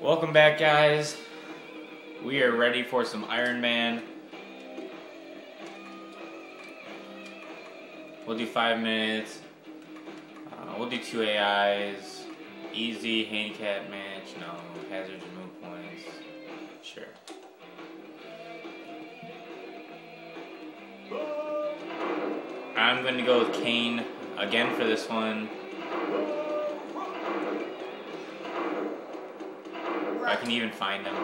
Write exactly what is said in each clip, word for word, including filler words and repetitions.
Welcome back, guys. We are ready for some Iron Man. We'll do five minutes. Uh, we'll do two A Is. Easy handicap match. No. Hazards remove points. Sure. I'm going to go with Kane again for this one. If I can even find him.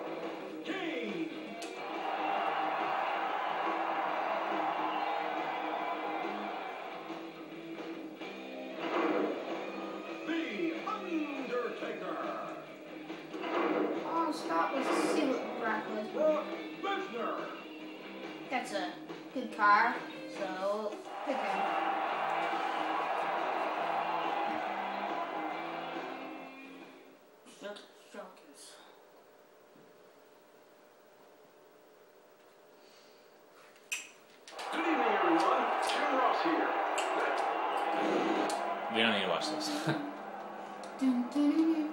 Oh, stop. Let's see what Brock Lesnar. That's a good car, so pick him. Good evening, everyone. Jim Ross here. We don't need to watch this. Dun, dun, dun.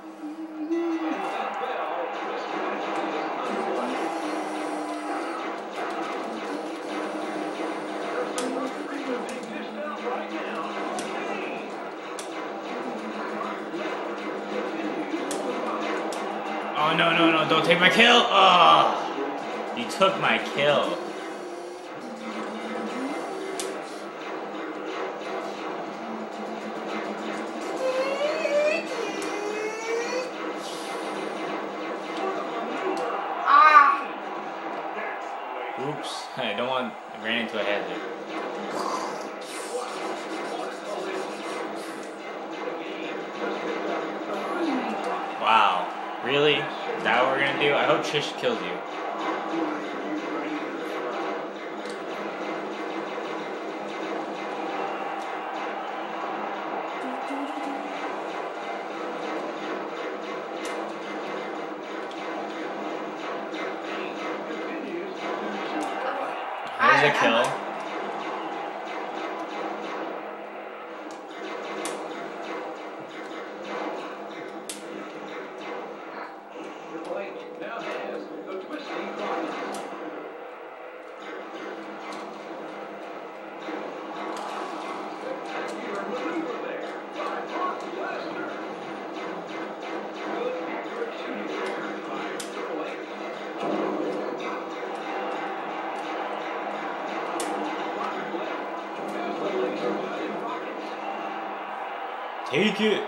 Oh, no, no, no. Don't take my kill. Oh, you took my kill. Ah! Oops. I don't want... I ran into a hazard. Wow. Really? Is that what we're gonna do? I hope Trish kills you. There's a kill. Take it.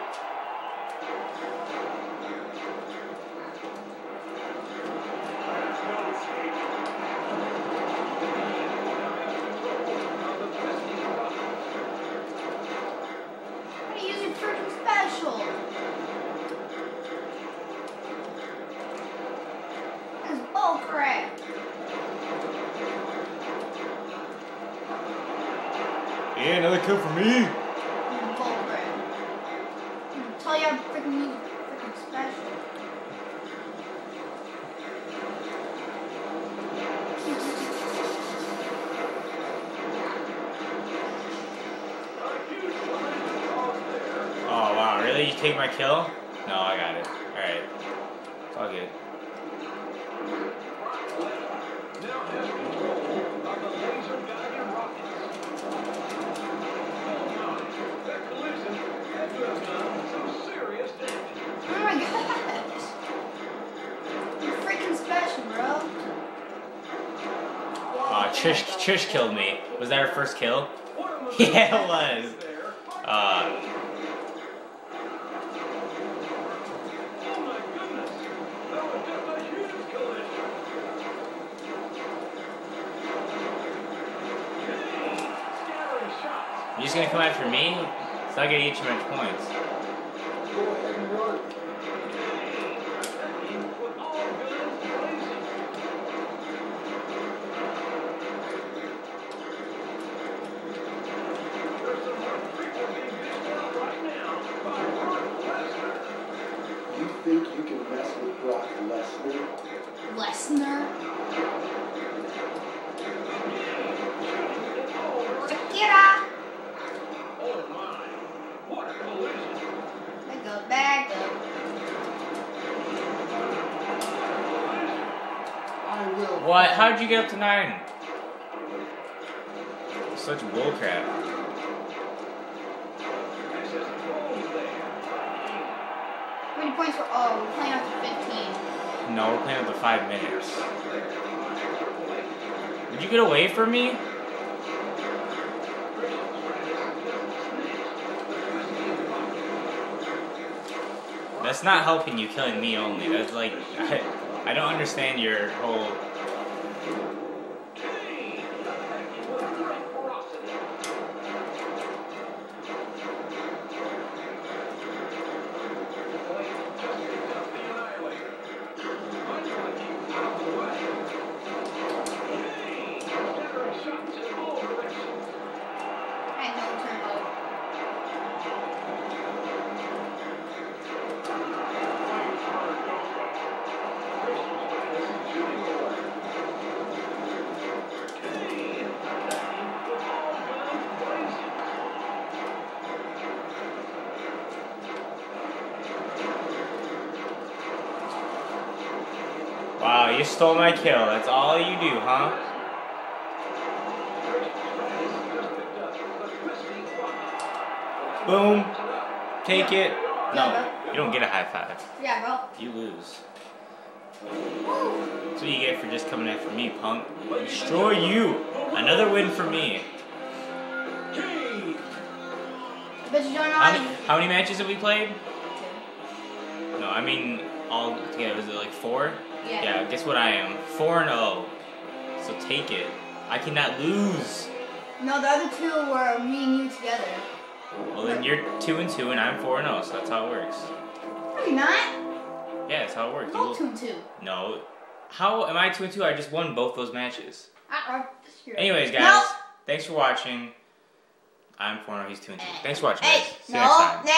How to use your freaking special? That's bull crap. Yeah, another kill for me. Bull crap. Tell you how to freaking use freaking special. Oh, wow. Really? You take my kill? No, I got it. Alright. It's all good. Oh my gosh. You're freaking special, bro. Uh, Trish, Trish killed me. Was that her first kill? Yeah, it was. Uh, you just gonna come after me? It's not gonna get you much points. You think you can mess with Brock Lesnar? Lesnar. Shakira. Oh my, what a collision. Back up, back up. What? How did you get up to nine? Such bullcrap. How many points were? Oh, we're playing up to fifteen. No, we're playing up to five minutes. Would you get away from me? That's not helping you, killing me only. That's like, I, I don't understand your whole... I know turn mode. Wow, you stole my kill. That's all you do, huh? Boom. Take it. No, you don't get a high five. Yeah, bro. You lose. That's what you get for just coming after me, punk. Destroy you. Another win for me. But you don't know How how many, to. how many matches have we played? No, I mean all together. Is it like four? Yeah. Yeah, guess what I am? Four and oh. So take it. I cannot lose. No, the other two were me and you together. Well then you're two and two and I'm four and oh, so that's how it works. No, you're not. Yeah, that's how it works. We're all You- two and two. No. How am I two and two? I just won both those matches. I, I, you're right. Anyways, guys, No. thanks for watching. I'm four and oh, he's two and two. Thanks for watching, Hey, guys. See you no, next time.